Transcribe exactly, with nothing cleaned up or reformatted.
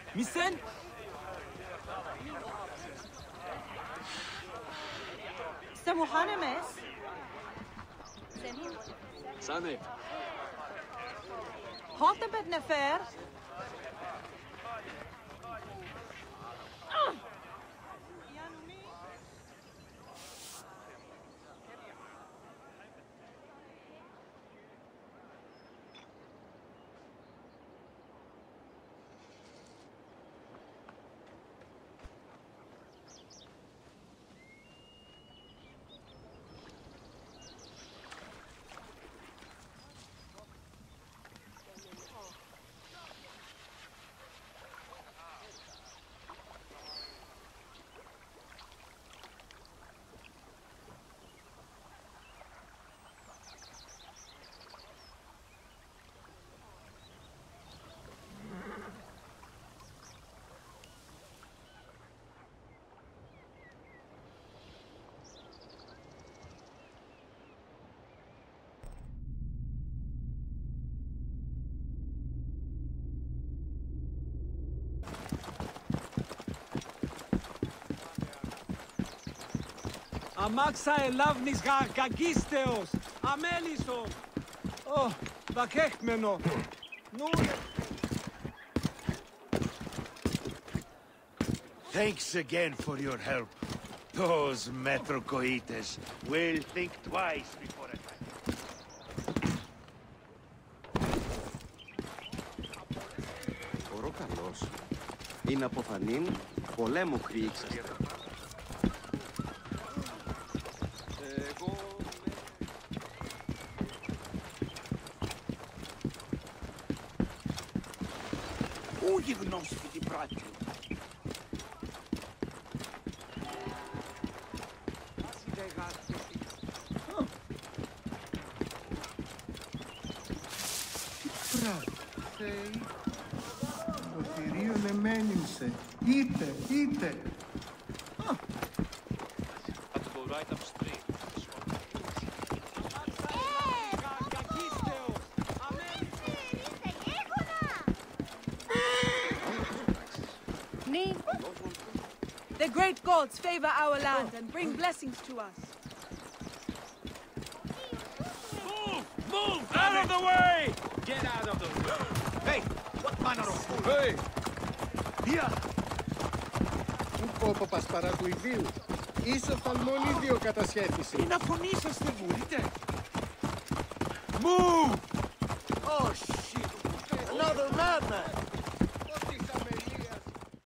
Misen? Samuhanemes? Sanet. Hotebet nefer? Αμάξα ελάβνης γαρκαγίστεως, αμέλισσο. Ω, βακέχμενο. Νου... Thanks again for your help. Those metrocoites will think twice before attacking. Ο Ροκαλός είναι αποφανήν πολέμου χρήξας. Ούγι γνώση την πράτη. Θεή, το θηρίο εμένυμσε. Είτε, είτε. The great gods favor our land and bring blessings to us. Move! Move! Out of the way! Get out of the way! Hey, what manner of fool? Hey! Here! Ου πόπας παρά του ιδίου. Ίσο φαλμονίδιο κατασχέθησε. Τι να φωνήσαστε, βουρείτε! Move! Oh, shit! Another madman!